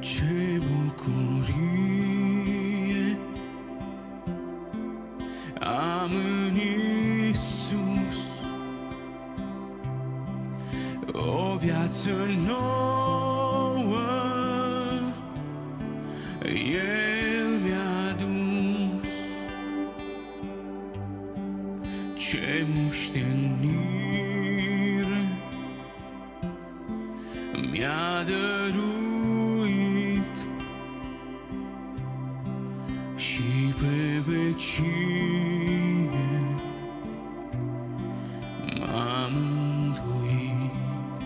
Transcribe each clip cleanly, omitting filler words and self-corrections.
Ce bucurie am în Iisus, o viață nouă El mi-a dus. Ce moștenire mi-a dăruit și pe vecie m-a mântuit.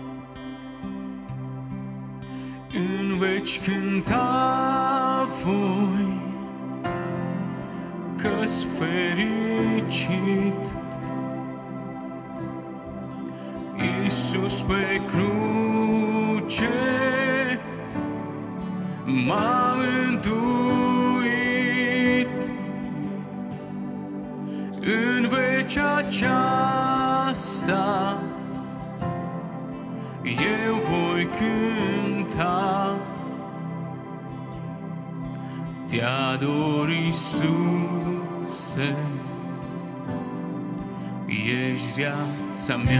În veci cânta voi că-s fericit, Iisus pe cruce m-a mântuit. În veci aceasta eu voi cânta, te ador, Iisuse, ești viața mea.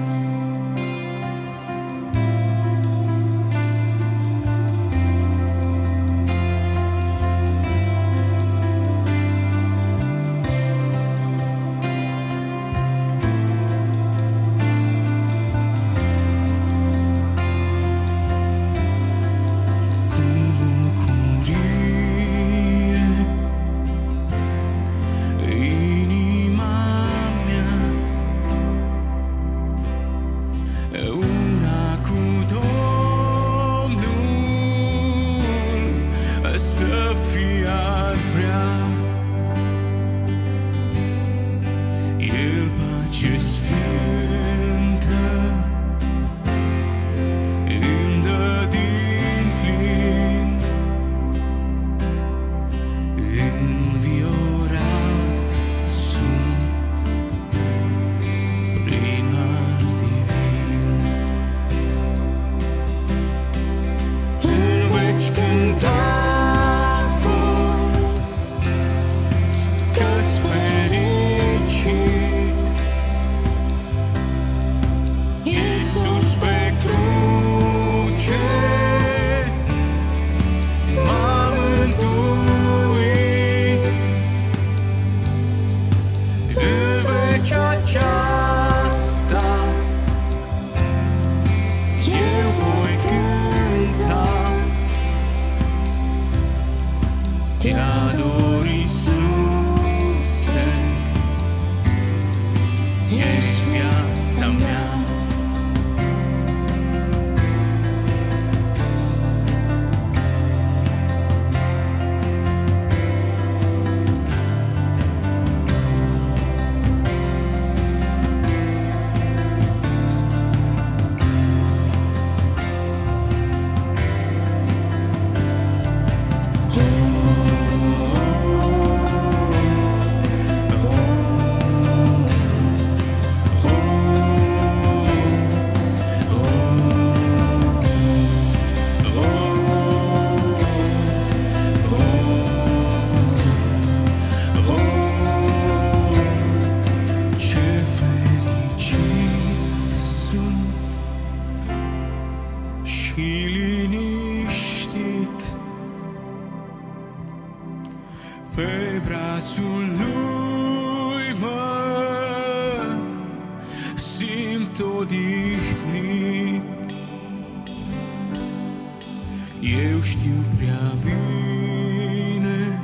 Să fie ar vrea El pace sfântă îmi dă din plin, înviorat sunt prin har divin. În veci cânta aceasta eu voi cânta, te ador, Iisuse, ești viața mea. Și liniștit pe brațul lui mă simt odihnit. Eu știu prea bine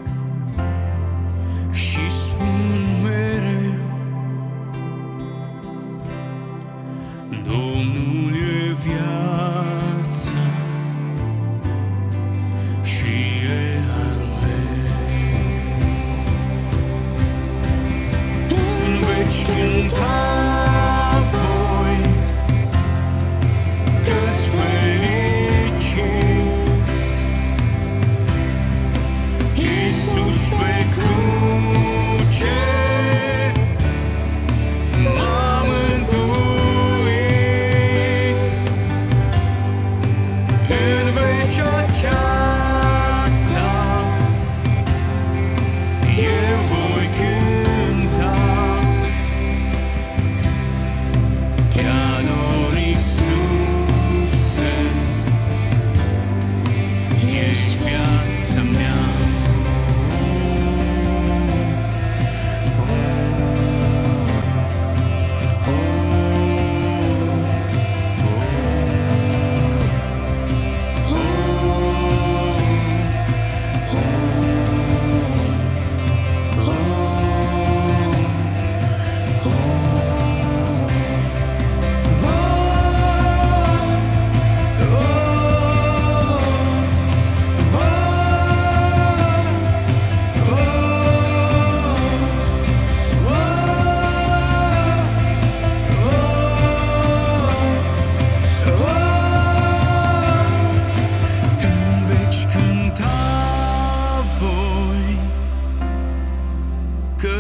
și spun mereu, Domnul e viața și e al meu. În veci cânta voi că-s fericit, Iisus pe cruce m-a mântuit. În veci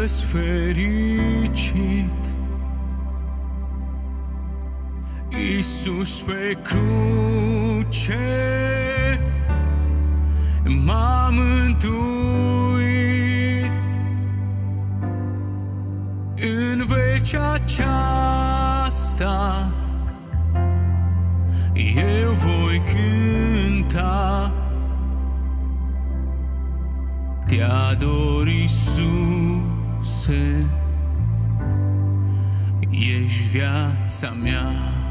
că-s fericit. Iisus pe cruce m-a mântuit. În vecea aceasta eu voi cânta, te ador, Iisuse, ești viața mea.